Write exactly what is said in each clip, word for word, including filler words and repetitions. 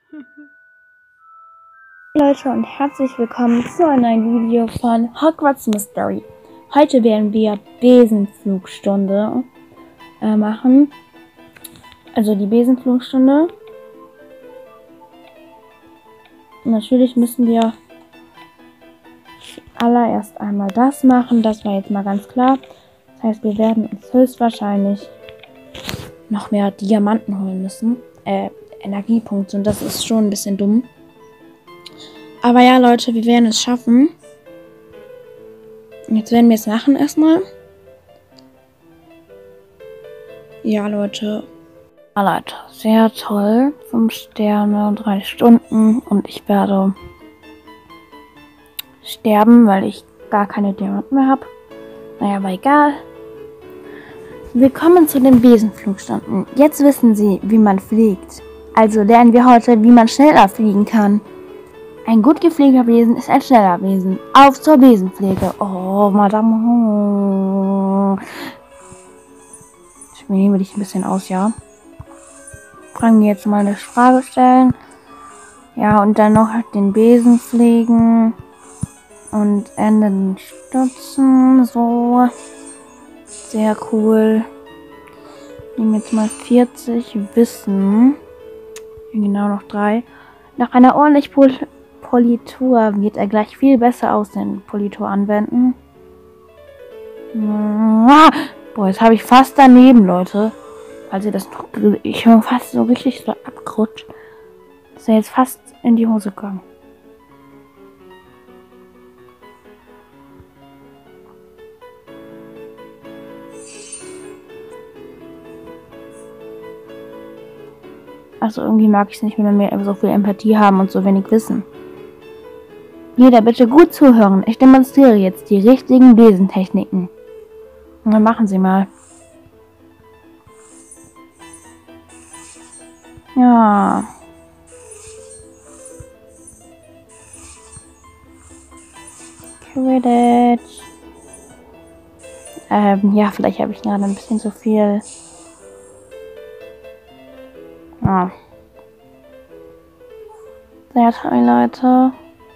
Leute und herzlich willkommen zu einem neuen Video von Hogwarts Mystery. Heute werden wir Besenflugstunde äh, machen. Also die Besenflugstunde. Und natürlich müssen wir allererst einmal das machen. Das war jetzt mal ganz klar. Das heißt, wir werden uns höchstwahrscheinlich noch mehr Diamanten holen müssen. Äh, Energiepunkte. Und das ist schon ein bisschen dumm. Aber ja, Leute, wir werden es schaffen. Jetzt werden wir es machen erstmal. Ja, Leute. Ja, Leute, sehr toll. fünf Sterne, drei Stunden. Und ich werde sterben, weil ich gar keine Diamanten mehr habe. Naja, aber egal. Willkommen zu den Besenflugstunden. Jetzt wissen Sie, wie man fliegt. Also lernen wir heute, wie man schneller fliegen kann. Ein gut gepflegter Besen ist ein schneller Besen. Auf zur Besenpflege. Oh, Madame. Ich nehme dich ein bisschen aus, ja. Fragen wir jetzt mal eine Frage stellen. Ja, und dann noch den Besen pflegen. Und Enden stutzen. So. Sehr cool. Nehmen jetzt mal vierzig Wissen. Genau noch drei. Nach einer ordentlich Pol Politur wird er gleich viel besser aussehen. Politur anwenden. Boah, jetzt habe ich fast daneben, Leute. Also das, ich höre fast so richtig so abgerutscht. Ist ja jetzt fast in die Hose gegangen. Also irgendwie mag ich es nicht, wenn wir so viel Empathie haben und so wenig Wissen. Jeder bitte gut zuhören. Ich demonstriere jetzt die richtigen Besentechniken. Und dann machen Sie mal. Ja. Quidditch. Ähm, ja, vielleicht habe ich gerade ein bisschen zu viel. Ja. Sehr toll, Leute.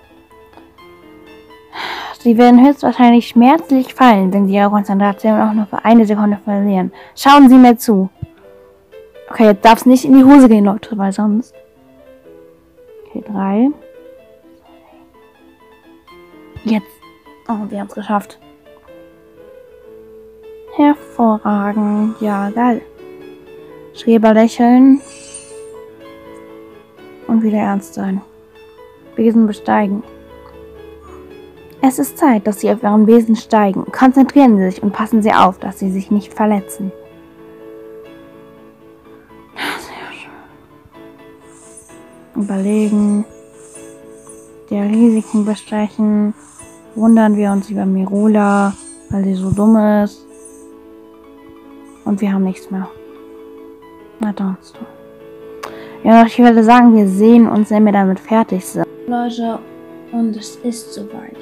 Sie werden höchstwahrscheinlich schmerzlich fallen, wenn Sie Ihre Konzentration auch nur für eine Sekunde verlieren. Schauen Sie mir zu. Okay, jetzt darf es nicht in die Hose gehen, Leute, weil sonst... Okay, drei. Jetzt. Oh, wir haben es geschafft. Hervorragend. Ja, geil. Schreber lächeln. Und wieder ernst sein. Besen besteigen. Es ist Zeit, dass Sie auf Ihren Besen steigen. Konzentrieren Sie sich und passen Sie auf, dass Sie sich nicht verletzen. Sehr schön. Überlegen. Der Risiken besprechen. Wundern wir uns über Mirula, weil sie so dumm ist. Und wir haben nichts mehr. Na dann. Ja, ich würde sagen, wir sehen uns, wenn wir damit fertig sind. Leute, und es ist soweit.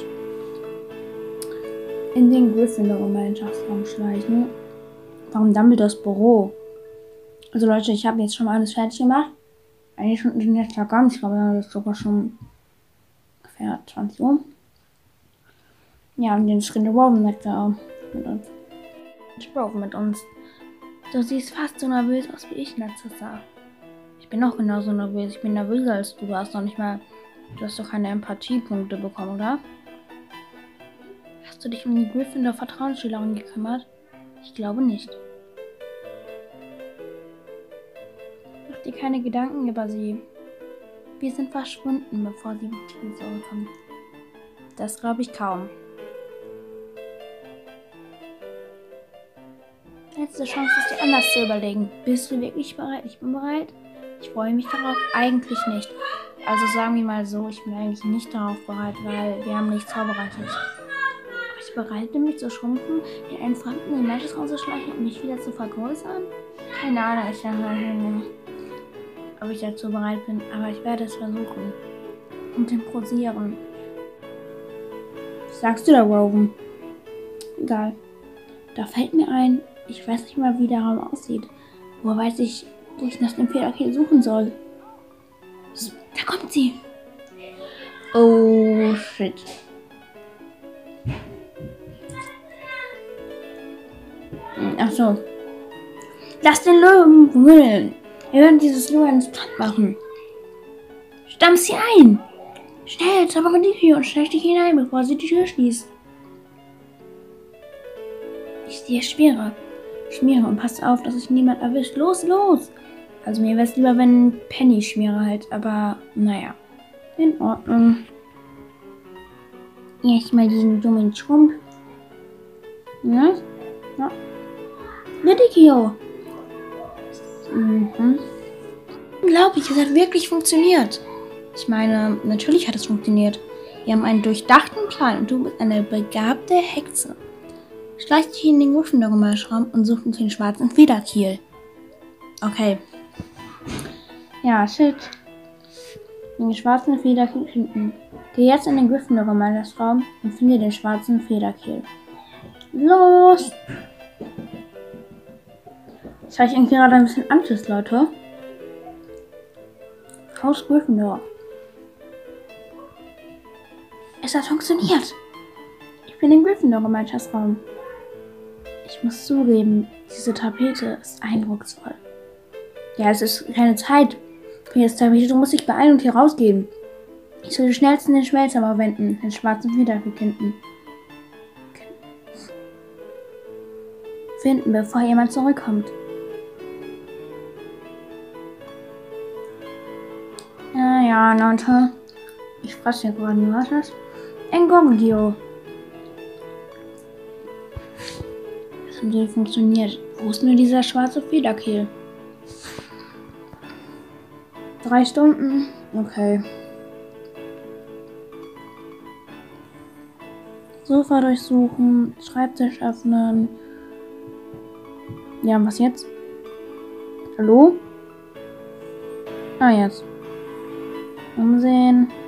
In den Gryffindor-Gemeinschaftsraum schleichen. Warum Dumbledores Büro? Also Leute, ich habe jetzt schon mal alles fertig gemacht. Eigentlich schon sind jetzt gar nicht, aber jetzt sogar schon ungefähr zwanzig Uhr. Ja, und den Schritt Rowan mit, äh, mit uns. Rowan mit uns. Du siehst fast so nervös aus wie ich letztes Jahr. Ich bin auch genauso nervös. Ich bin nervöser als du. Du hast noch nicht mal. Du hast doch keine Empathiepunkte bekommen, oder? Hast du dich um die Gryffindor-Vertrauensschülerin gekümmert? Ich glaube nicht. Mach dir keine Gedanken über sie. Wir sind verschwunden, bevor sie zurückkommen. Das glaube ich kaum. Letzte Chance, es dir anders zu überlegen. Bist du wirklich bereit? Ich bin bereit. Ich freue mich darauf. Eigentlich nicht. Also sagen wir mal so, ich bin eigentlich nicht darauf bereit, weil wir haben nichts vorbereitet. Ich bereit bin, mich zu schrumpfen, in einen fremden Gemeinschaftsraum zu schleichen und mich wieder zu vergrößern? Keine Ahnung, ich sage nicht, ob ich dazu bereit bin, aber ich werde es versuchen. Und improvisieren. Was sagst du da, Rowan? Egal. Da fällt mir ein, ich weiß nicht mal, wie der Raum aussieht. Woher weiß ich, wo ich nach dem Federkiel suchen soll? Da kommt sie. Oh, shit. Ach so. Lass den Löwen brüllen. Wir werden dieses Löwen platt machen. Stamm sie ein. Schnell, zaubere die Tür und stell dich hinein, bevor sie die Tür schließt. Ich dir schmiere. Schmiere und pass auf, dass sich niemand erwischt. Los, los. Also mir wäre es lieber, wenn Penny schmiere halt, aber naja. In Ordnung. Erstmal diesen dummen Schrumpf. Ja? Ja. Ridicule. Mhm. Unglaublich, es hat wirklich funktioniert. Ich meine, natürlich hat es funktioniert. Wir haben einen durchdachten Plan und du bist eine begabte Hexe. Schleich dich in den Gryffindor-Gemäuschraum und such uns den schwarzen Federkiel. Okay. Ja, shit. Den schwarzen Federkiel finden. Geh jetzt in den Gryffindor-Gemäuschraum und finde den schwarzen Federkiel. Los! Ich habe irgendwie gerade ein bisschen Angst, Leute. Haus Gryffindor. Es hat funktioniert. Ich bin im Gryffindor-Gemeinschaftsraum. Ich muss zugeben, diese Tapete ist eindrucksvoll. Ja, es ist keine Zeit für jetzt Tapete. Du musst dich beeilen und hier rausgehen. Ich soll schnellstens den Schmelzhammer wenden, den schwarzen Federkiel finden. Finden, bevor jemand zurückkommt. Ja, ja, Leute. Ich frage ja gerade, was ist das? Engongio. Das hat so funktioniert. Wo ist nur dieser schwarze Federkiel? Drei Stunden? Okay. Sofa durchsuchen, Schreibtisch öffnen. Ja, was jetzt? Hallo? Ah, jetzt. Umsehen.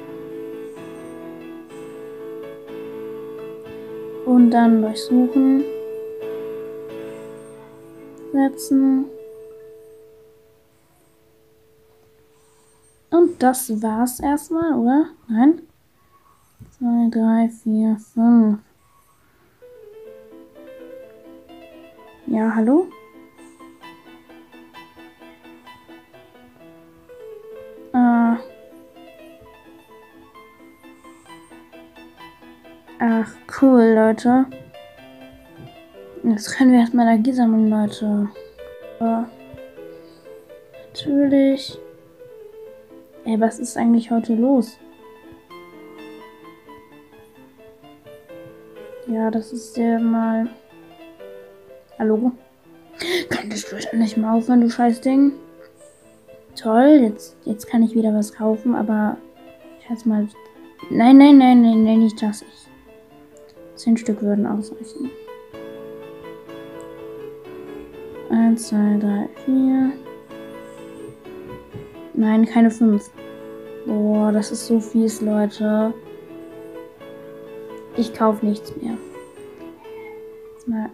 Und dann durchsuchen. Setzen. Und das war's erstmal, oder? Nein? zwei, drei, vier, fünf. Ja, hallo? Äh. Ach, cool, Leute. Jetzt können wir erstmal Energie sammeln, Leute. Ja. Natürlich. Ey, was ist eigentlich heute los? Ja, das ist ja mal... Hallo? Könntest du jetzt nicht mal aufhören, du scheiß Ding? Toll, jetzt, jetzt kann ich wieder was kaufen, aber... Ich jetzt mal... Nein, nein, nein, nein, nein, nicht das. Ich... Zehn Stück würden ausreichen. Eins, zwei, drei, vier... Nein, keine fünf. Boah, das ist so fies, Leute. Ich kaufe nichts mehr. Mal.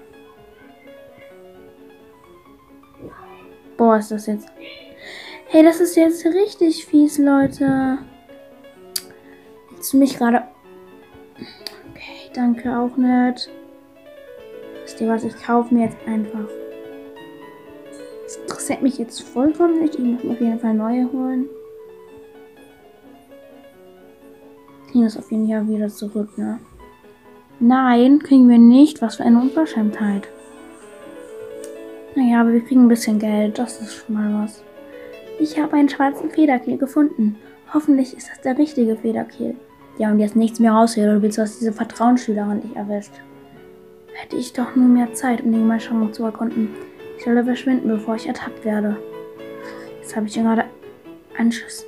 Boah, ist das jetzt... Hey, das ist jetzt richtig fies, Leute. Willst du mich gerade... Okay, danke auch nicht. Wisst ihr was, ich kaufe mir jetzt einfach... Das interessiert mich jetzt vollkommen nicht. Ich muss mir auf jeden Fall neue holen. Kriegen das auf jeden Fall wieder zurück, ne? Nein, kriegen wir nicht. Was für eine Unverschämtheit. Naja, aber wir kriegen ein bisschen Geld. Das ist schon mal was. Ich habe einen schwarzen Federkiel gefunden. Hoffentlich ist das der richtige Federkiel. Ja, und jetzt nichts mehr raushört. Du willst, was diese Vertrauensschülerin dich erwischt. Hätte ich doch nur mehr Zeit, um die Gemeinschaftsraum zu erkunden. Ich solle verschwinden, bevor ich ertappt werde. Jetzt habe ich ja gerade Anschiss.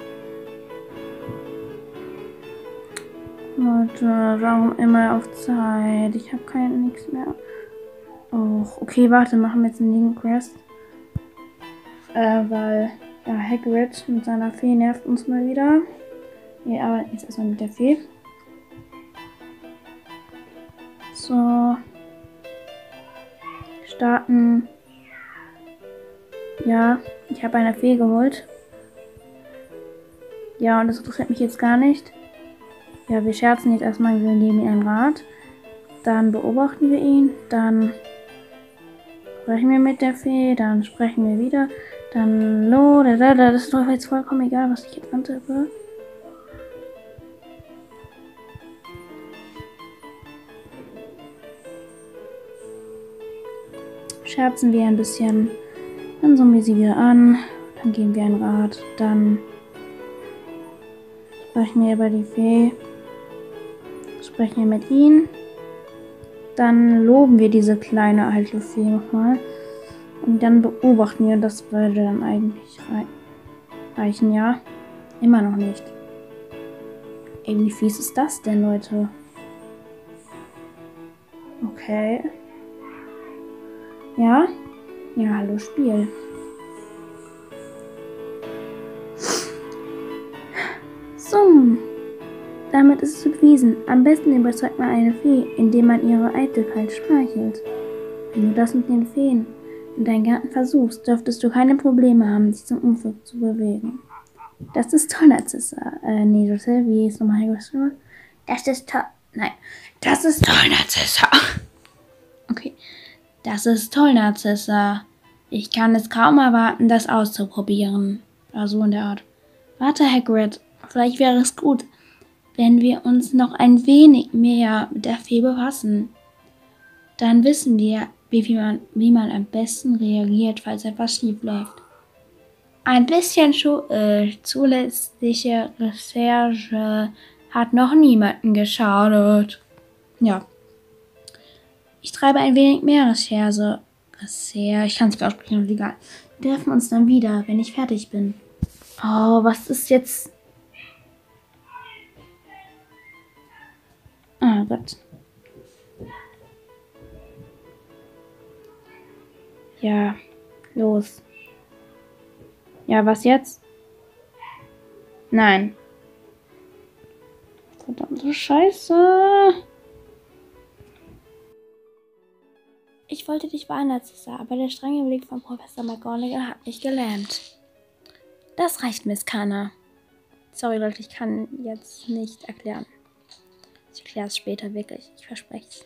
Leute, warum immer auf Zeit? Ich habe kein nichts mehr. Oh, okay, warte, machen wir jetzt einen Nebenquest. Äh, weil, ja, Hagrid mit seiner Fee nervt uns mal wieder. Wir arbeiten jetzt erstmal mit der Fee. So. Starten. Ja, ich habe eine Fee geholt. Ja, und das interessiert mich jetzt gar nicht. Ja, wir scherzen jetzt erstmal, wir geben ihm einen Rat. Dann beobachten wir ihn. Dann sprechen wir mit der Fee. Dann sprechen wir wieder. Dann lo, da, da, da. Das ist doch jetzt vollkommen egal, was ich jetzt antippe. Scherzen wir ein bisschen. Dann summen wir sie wieder an. Dann geben wir einen Rat. Dann sprechen wir über die Fee. Sprechen wir mit ihnen. Dann loben wir diese kleine alte Fee nochmal. Und dann beobachten wir, das würde dann eigentlich rei reichen, ja? Immer noch nicht. Ey, wie fies ist das denn, Leute? Okay. Ja? Ja, hallo Spiel. So. Damit ist es bewiesen. Am besten überzeugt man eine Fee, indem man ihre Eitelkeit schmeichelt. Wenn du das mit den Feen in deinen Garten versuchst, dürftest du keine Probleme haben, sich zum Unglück zu bewegen. Das ist toll, Narzissa. Äh, nee, José, wie ist nochmal hergestellt? Das ist toll. Nein. Das ist toll, Narzissa. Okay. Das ist toll, Narzissa. Ich kann es kaum erwarten, das auszuprobieren. Oder so in der Art. Warte, Hagrid. Vielleicht wäre es gut, wenn wir uns noch ein wenig mehr mit der Fee befassen. Dann wissen wir, wie, wie, man, wie man am besten reagiert, falls etwas schief läuft. Ein bisschen äh, zulässige Recherche hat noch niemanden geschadet. Ja. Ich treibe ein wenig mehr Recherche. Recherche. Ich kann es nicht aussprechen, egal. Wir treffen uns dann wieder, wenn ich fertig bin. Oh, was ist jetzt... Ah, Gott. Ja, los. Ja, was jetzt? Nein. Verdammte Scheiße. Ich wollte dich warnen, Narzissa, aber der strenge Blick von Professor McGonagall hat mich gelähmt. Das reicht, Miss Kana. Sorry, Leute, ich kann jetzt nicht erklären. Ich erkläre es später wirklich, ich verspreche es.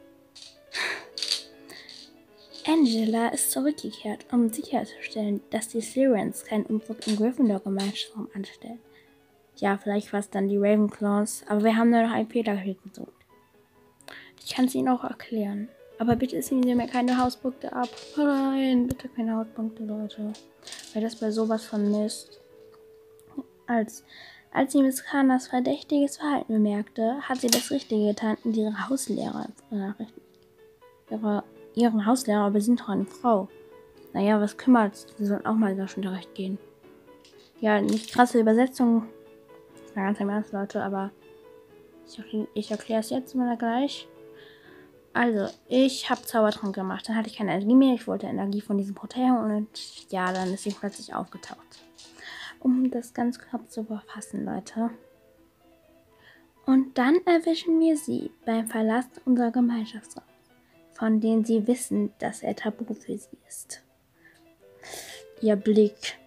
Angela ist zurückgekehrt, um sicherzustellen, dass die Slytherins keinen Unfug im Gryffindor-Gemeinschaftsraum anstellen. Ja, vielleicht war es dann die Ravenclaws, aber wir haben nur noch einen Fehler gesucht. Ich kann es Ihnen auch erklären. Aber bitte ziehen Sie mir keine Hauspunkte ab. Nein, bitte keine Hauspunkte, Leute. Weil das bei sowas von Mist. Als, als sie Miss Kanas verdächtiges Verhalten bemerkte, hat sie das Richtige getan und ihre Hauslehrer benachrichtigt. Ihre, ihren Hauslehrer, aber sie sind doch eine Frau. Naja, was kümmert's? Sie sollen auch mal in Deutschunterricht gehen. Ja, nicht krasse Übersetzung. Das war ganz im Ernst, Leute, aber ich, ich erkläre es jetzt mal gleich. Also, ich habe Zaubertrank gemacht. Dann hatte ich keine Energie mehr. Ich wollte Energie von diesem Portal und ja, dann ist sie plötzlich aufgetaucht. Um das ganz kurz zu befassen, Leute. Und dann erwischen wir sie beim Verlassen unserer Gemeinschaftsraum, von denen sie wissen, dass er tabu für sie ist. Ihr Blick.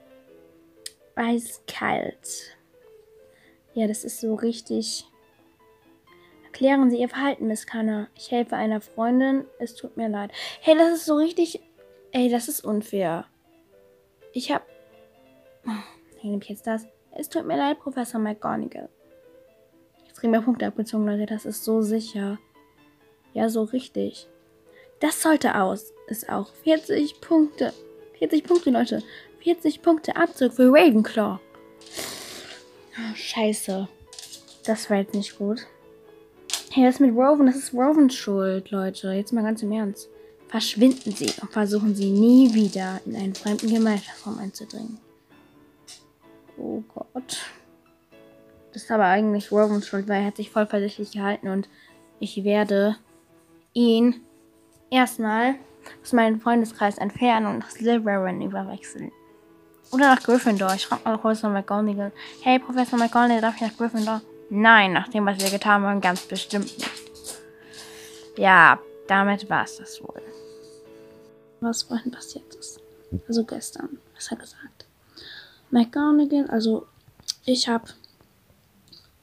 Eiskalt. Ja, das ist so richtig... Erklären Sie Ihr Verhalten, Miss Kana. Ich helfe einer Freundin. Es tut mir leid. Hey, das ist so richtig... Ey, das ist unfair. Ich hab... Ich nehme jetzt das. Es tut mir leid, Professor McGonagall. Ich kriege mir Punkte abgezogen, Leute. Das ist so sicher. Ja, so richtig. Das sollte aus. Ist auch vierzig Punkte. vierzig Punkte, Leute. vierzig Punkte Abzug für Ravenclaw. Oh, scheiße. Das war jetzt nicht gut. Hey, das mit Rowan, das ist Rovens Schuld, Leute. Jetzt mal ganz im Ernst. Verschwinden Sie und versuchen Sie nie wieder in einen fremden Gemeinschaftsraum einzudringen. Oh Gott. Das ist aber eigentlich Rovens Schuld, weil er hat sich voll verdächtig gehalten und ich werde ihn erstmal aus meinem Freundeskreis entfernen und nach Slytherin überwechseln. Oder nach Gryffindor. Ich frage mal Professor McGonagall. Hey, Professor McGonagall, darf ich nach Gryffindor? Nein, nach dem, was wir getan haben, ganz bestimmt nicht. Ja, damit war es das wohl. Was vorhin passiert ist. Also gestern, besser gesagt. McGonagall, also ich habe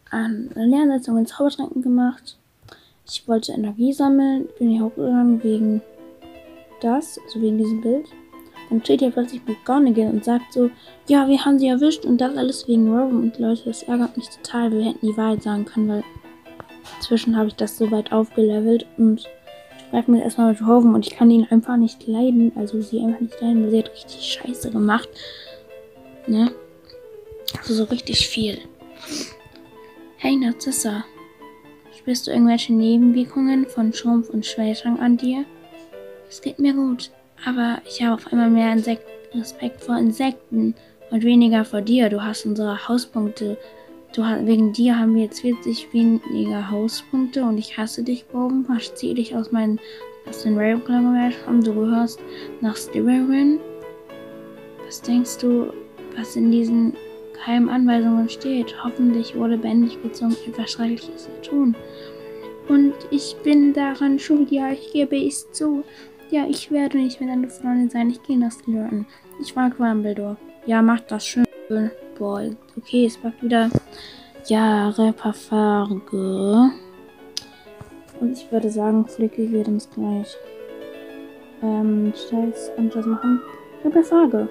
eine Lernsitzung in Zaubertränken gemacht. Ich wollte Energie sammeln, bin hier hochgegangen wegen das, also wegen diesem Bild. Dann steht hier plötzlich McGonagall und sagt so, ja, wir haben sie erwischt und das alles wegen Rowan. Und Leute, das ärgert mich total. Wir hätten die Wahrheit sagen können, weil inzwischen habe ich das so weit aufgelevelt und ich spreche mir erstmal mit Rowan und ich kann ihn einfach nicht leiden. Also sie einfach nicht leiden, weil sie hat richtig Scheiße gemacht. Ne? Also so richtig viel. Hey Narzissa, spürst du irgendwelche Nebenwirkungen von Schrumpf und Schwellschrank an dir? Es geht mir gut, aber ich habe auf einmal mehr Insek- Respekt vor Insekten und weniger vor dir. Du hast unsere Hauspunkte. Du hast, wegen dir haben wir jetzt vierzig weniger Hauspunkte und ich hasse dich, Bogen. Ich ziehe dich aus, meinen, aus den Ravenclaw und du gehörst nach Slytherin. Was denkst du, was in diesen geheimen Anweisungen steht? Hoffentlich wurde bändig gezwungen, etwas Schreckliches zu tun. Und ich bin daran schuld, ja, ich gebe es zu. Ja, ich werde nicht mehr deine Freundin sein. Ich gehe nach Slytherin. Ich mag Dumbledore. Ja, macht das schön. Boah, okay, es packt wieder Jahre Parfarge. Und ich würde sagen, Flicky wird uns gleich ähm, Scheiß anderes machen. Parfarge.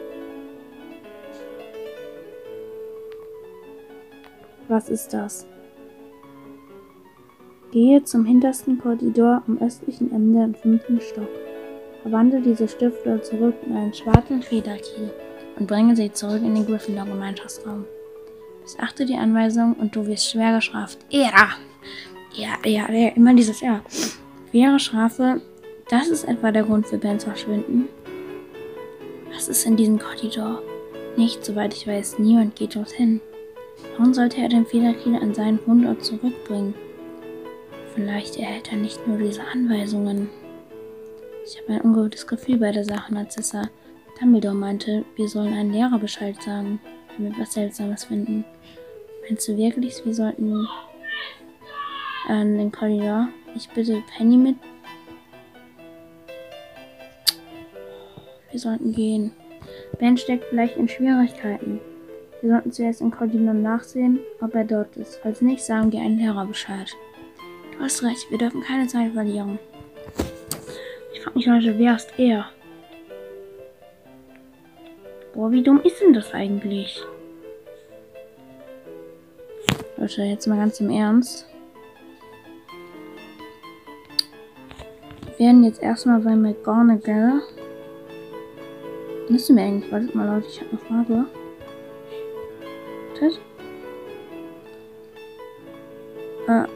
Was ist das? Gehe zum hintersten Korridor am östlichen Ende im fünften Stock. Verwandle diese Stifte zurück in einen schwarzen Federkiel und bringe sie zurück in den Gryffindor-Gemeinschaftsraum. Missachte die Anweisung und du wirst schwer gestraft. Ja, ja, ja, ja, immer dieses Ja. Schwere Strafe, das ist etwa der Grund für Bens Verschwinden. Was ist in diesem Korridor? Nicht, soweit ich weiß, niemand geht dorthin. Warum sollte er den Federkiel an seinen Wohnort zurückbringen? Vielleicht erhält er nicht nur diese Anweisungen. Ich habe ein ungutes Gefühl bei der Sache, Narzissa. Dumbledore meinte, wir sollen einen Lehrer Bescheid sagen, wenn wir was Seltsames finden. Meinst du wirklich, wir sollten an den Korridor? Ich bitte Penny mit. Wir sollten gehen. Ben steckt vielleicht in Schwierigkeiten. Wir sollten zuerst im Korridor nachsehen, ob er dort ist. Falls nicht, sagen wir einen Lehrer Bescheid. Du hast recht, wir dürfen keine Zeit verlieren. Ich frage mich, Leute, wer ist er? Boah, wie dumm ist denn das eigentlich? Leute, jetzt mal ganz im Ernst. Wir werden jetzt erstmal bei McGonagall. Müssen wir eigentlich? Wartet mal, Leute, ich habe eine Frage. Wartet. Äh.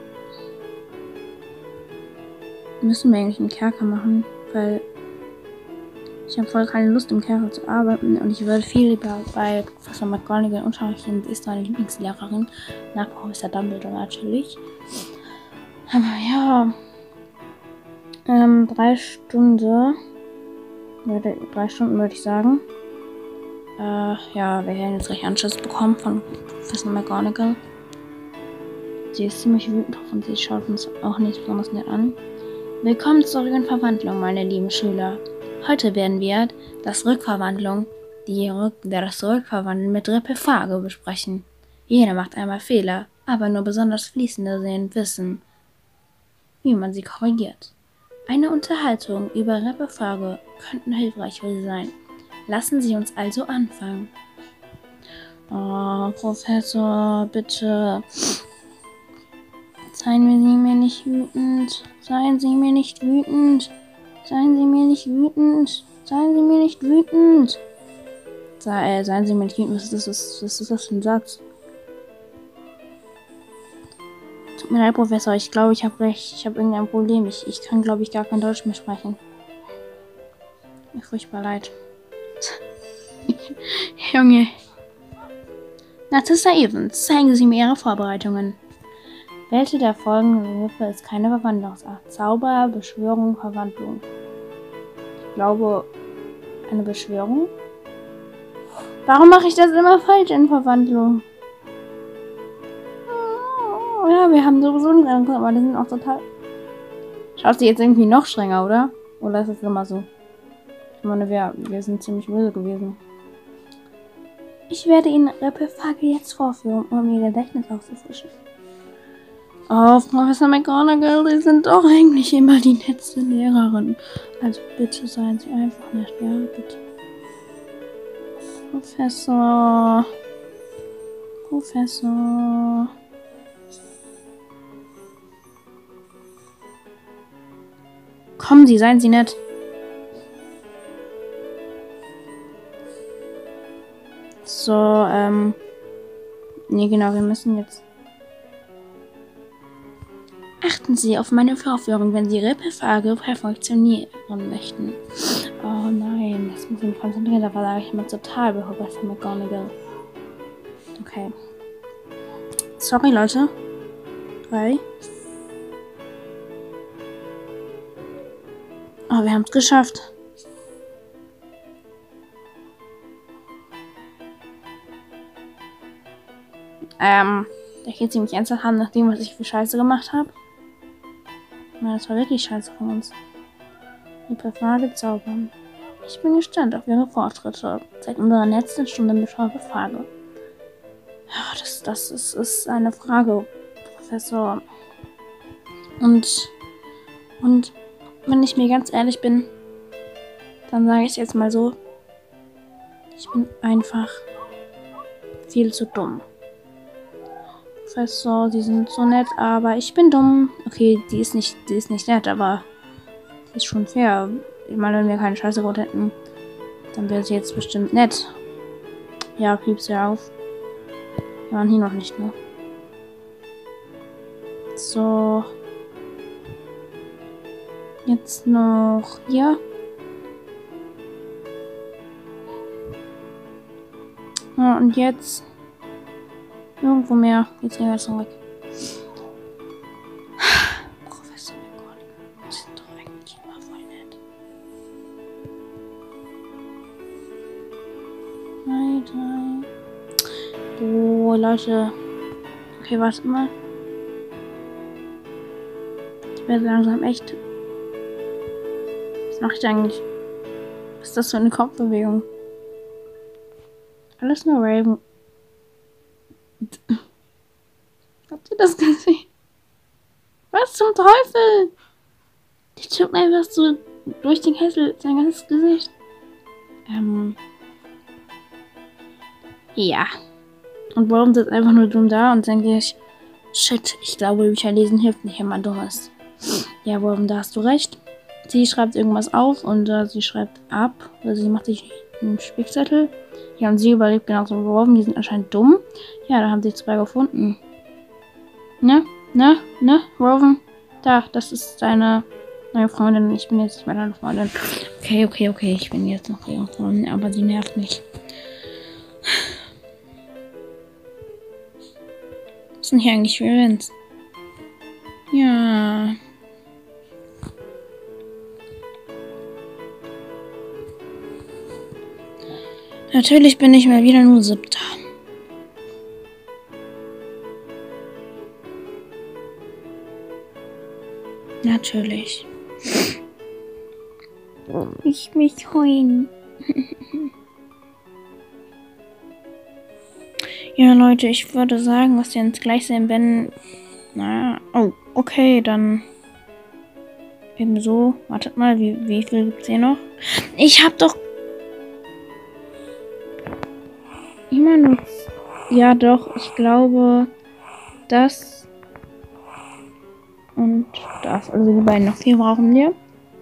Müssen wir eigentlich einen Kerker machen, weil ich habe voll keine Lust im Kerker zu arbeiten und ich würde viel lieber bei Professor McGonagall unterrichten. Sie ist meine Lieblingslehrerin, nach Professor Dumbledore natürlich. Aber ja, ähm, drei Stunden, würde, drei Stunden würde ich sagen. Äh, ja, wir werden jetzt gleich Anschluss bekommen von Professor McGonagall. Sie ist ziemlich wütend drauf und sie schaut uns auch nicht besonders nett an. Willkommen zurück in Verwandlung, meine lieben Schüler. Heute werden wir das Rückverwandlung, die Rück das Rückverwandeln mit Repephage besprechen. Jeder macht einmal Fehler, aber nur besonders Fließende sehen wissen, wie man sie korrigiert. Eine Unterhaltung über Repephage könnte hilfreich für Sie sein. Lassen Sie uns also anfangen. Oh, Professor, bitte. Seien Sie mir nicht wütend. Seien Sie mir nicht wütend. Seien Sie mir nicht wütend. Seien Sie mir nicht wütend. Sei, äh, seien Sie mir nicht wütend. Was ist das, was ist das für ein Satz? Tut mir leid, Professor. Ich glaube, ich habe recht. Ich habe irgendein Problem. Ich, ich kann, glaube ich, gar kein Deutsch mehr sprechen. Mir furchtbar leid. Junge. Narzissa Evans, zeigen Sie mir Ihre Vorbereitungen. Welche der folgenden Begriffe ist keine Verwandlungsart? Zauber, Beschwörung, Verwandlung. Ich glaube, eine Beschwörung. Warum mache ich das immer falsch in Verwandlung? Ja, wir haben sowieso einen Grenzen, aber die sind auch total... Schaut sie jetzt irgendwie noch strenger, oder? Oder ist es immer so? Ich meine, wir, wir sind ziemlich böse gewesen. Ich werde Ihnen Repephage jetzt vorführen, um Ihr Gedächtnis aufzufrischen. Oh, Professor McGonagall, Sie sind doch eigentlich immer die letzte Lehrerin. Also bitte seien Sie einfach nett, ja, bitte. Professor. Professor. Kommen Sie, seien Sie nett. So, ähm. Nee, genau, wir müssen jetzt. Achten Sie auf meine Vorführung, wenn Sie Ihre Frage perfektionieren möchten. Oh nein, das muss ich mich konzentrieren, da war ich immer total bei Professor McGonagall. Okay. Sorry, Leute. Drei. Oh, wir haben es geschafft. Ähm, da geht ziemlich ernsthaft haben, nach dem, was ich für Scheiße gemacht habe. Na, das war wirklich scheiße von uns. Eine Frage zaubern. Ich bin gespannt auf Ihre Fortschritte. Seit unserer letzten Stunde mit Frage Frage. Ja, das, das ist, ist eine Frage, Professor. Und, und wenn ich mir ganz ehrlich bin, dann sage ich es jetzt mal so. Ich bin einfach viel zu dumm. Professor, Sie sind so nett, aber ich bin dumm. Okay, die ist nicht, die ist nicht nett, aber die ist schon fair. Ich meine, wenn wir keine Scheiße gebaut hätten, dann wäre sie jetzt bestimmt nett. Ja, piepst ja auf. Wir waren hier noch nicht, ne? So. Jetzt noch hier. Ja, und jetzt irgendwo mehr. Jetzt gehen wir zurück. Professor McGonagall, wir sind doch eigentlich immer voll nett. Drei, drei. Oh, Leute. Okay, warte mal. Ich werde langsam echt. Was mache ich eigentlich? Was ist das für eine Kopfbewegung? Alles nur Raven. Habt ihr das gesehen? Was zum Teufel? Die zuckt einfach so durch den Kessel sein ganzes Gesicht. Ähm. Ja. Und warum sitzt einfach nur dumm da und denke ich, shit, ich glaube, Bücher lesen hilft nicht, wenn man dumm ist. Ja, warum, da hast du recht. Sie schreibt irgendwas auf und äh, sie schreibt ab. Also sie macht sich einen Spickzettel. Ja, und sie überlebt genauso wie Robin. Die sind anscheinend dumm. Ja, da haben sich zwei gefunden. Ne? Ne? Ne? Robin? Da, das ist deine neue Freundin. Ich bin jetzt nicht mehr deine Freundin. Okay, okay, okay. Ich bin jetzt noch ihre Freundin, aber sie nervt mich. Was sind hier eigentlich für Events? Ja. Natürlich bin ich mal wieder nur Siebter. Natürlich. Ich mich heuen. Ja, Leute, ich würde sagen, was wir jetzt gleich sehen, wenn. Naja. Oh, okay, dann. Ebenso. Wartet mal, wie, wie viel gibt's hier noch? Ich hab doch. Immer noch. Ja, doch, ich glaube, das und das. Also die beiden noch vier brauchen wir.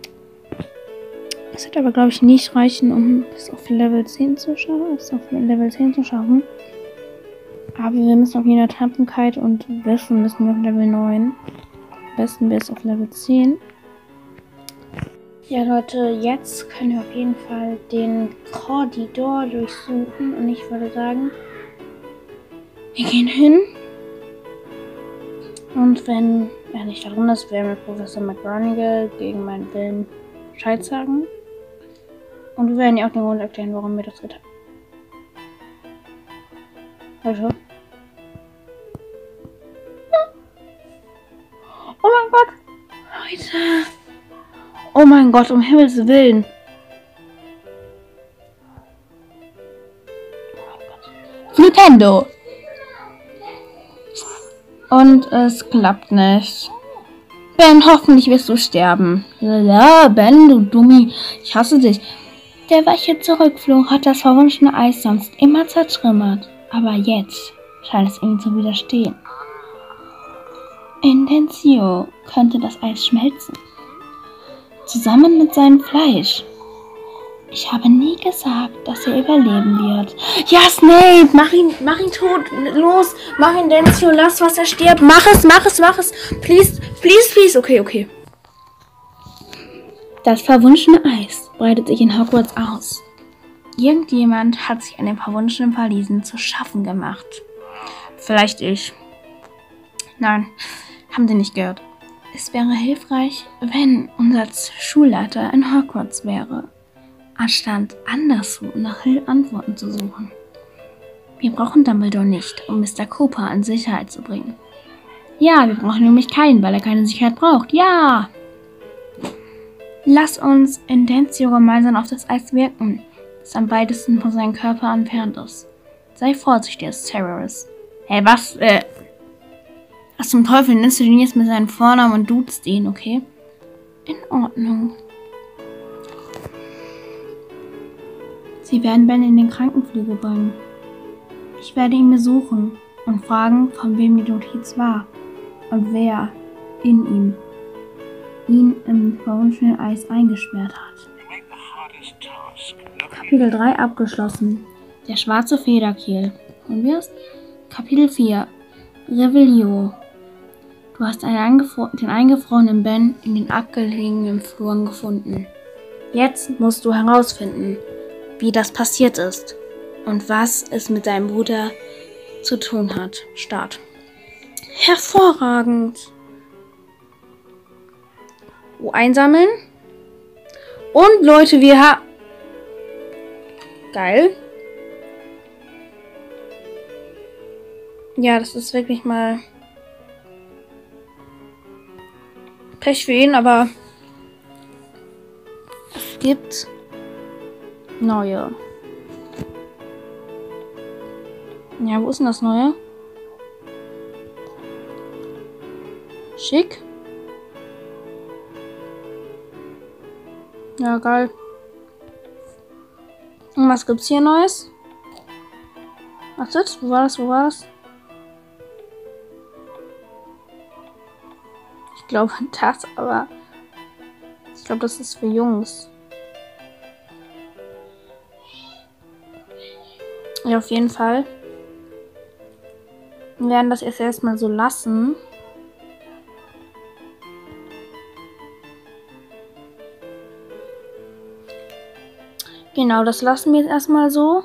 Das wird aber, glaube ich, nicht reichen, um bis auf Level zehn zu schaffen. Bis auf Level zehn zu schaffen. Aber wir müssen auf jeder Tapferkeit und Wissen müssen wir auf Level neun. Am besten bis auf Level zehn. Ja, Leute, jetzt können wir auf jeden Fall den Korridor durchsuchen. Und ich würde sagen, wir gehen hin. Und wenn er nicht darum ist, werden wir Professor McGonagall gegen meinen Willen Bescheid sagen. Und wir werden ja auch den Grund erklären, warum wir das getan haben. Leute. Oh mein Gott. Leute. Oh mein Gott, um Himmels Willen. Nintendo. Und es klappt nicht. Ben, hoffentlich wirst du sterben. Ja, Ben, du Dummi. Ich hasse dich. Der weiche Zurückflug hat das verwunschene Eis sonst immer zertrümmert. Aber jetzt scheint es ihm zu widerstehen. Indenzio könnte das Eis schmelzen. Zusammen mit seinem Fleisch. Ich habe nie gesagt, dass er überleben wird. Ja, Snape, mach ihn, mach ihn tot. Los, mach ihn, Indenzio, lass, was er stirbt. Mach es, mach es, mach es. Please, please, please. Okay, okay. Das verwunschene Eis breitet sich in Hogwarts aus. Irgendjemand hat sich an den verwunschenen Verliesen zu schaffen gemacht. Vielleicht ich. Nein, haben Sie nicht gehört. Es wäre hilfreich, wenn unser Schulleiter in Hogwarts wäre, anstatt anderswo nach Antworten zu suchen. Wir brauchen Dumbledore nicht, um Mister Cooper in Sicherheit zu bringen. Ja, wir brauchen nämlich keinen, weil er keine Sicherheit braucht. Ja! Lass uns Indenzio gemeinsam auf das Eis wirken, das am weitesten von seinem Körper entfernt ist. Sei vorsichtig, Severus. Hey, was, äh... Was zum Teufel nennst du den jetzt mit seinem Vornamen und duzt ihn, okay? In Ordnung. Sie werden Ben in den Krankenpflege bringen. Ich werde ihn besuchen und fragen, von wem die Notiz war und wer in ihm ihn im verwunschenen Eis eingesperrt hat. Kapitel drei abgeschlossen. Der schwarze Federkiel. Und wir es? Kapitel vier. Revelio. Du hast einen eingefro- den eingefrorenen Ben in den abgelegenen Fluren gefunden. Jetzt musst du herausfinden, wie das passiert ist und was es mit deinem Bruder zu tun hat. Start. Hervorragend. Oh, einsammeln. Und Leute, wir haben... Geil. Ja, das ist wirklich mal Pech für ihn, aber es gibt neue. Ja, wo ist denn das Neue? Schick. Ja, geil. Und was gibt's hier Neues? Wartet, wo war das, wo war das? Ich glaube das, aber ich glaube, das ist für Jungs. Ja, auf jeden Fall. Wir werden das jetzt erstmal so lassen. Genau, das lassen wir jetzt erstmal so.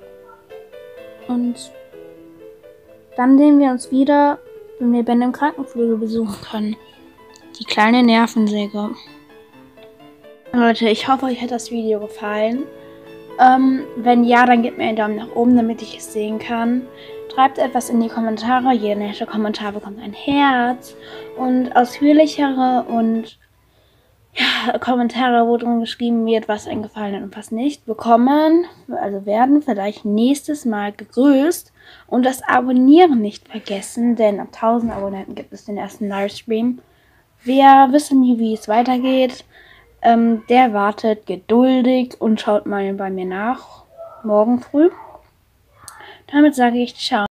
Und dann sehen wir uns wieder, wenn wir Ben im Krankenpflege besuchen können. Die kleine Nervensäge. Leute, ich hoffe, euch hat das Video gefallen. Ähm, wenn ja, dann gebt mir einen Daumen nach oben, damit ich es sehen kann. Schreibt etwas in die Kommentare. Jeder nächste Kommentar bekommt ein Herz. Und ausführlichere und ja, Kommentare, wo drin geschrieben wird, was einem gefallen hat und was nicht, bekommen, also werden vielleicht nächstes Mal gegrüßt. Und das Abonnieren nicht vergessen, denn ab tausend Abonnenten gibt es den ersten Livestream. Wer wissen will, wie es weitergeht, ähm, der wartet geduldig und schaut mal bei mir nach, morgen früh. Damit sage ich ciao.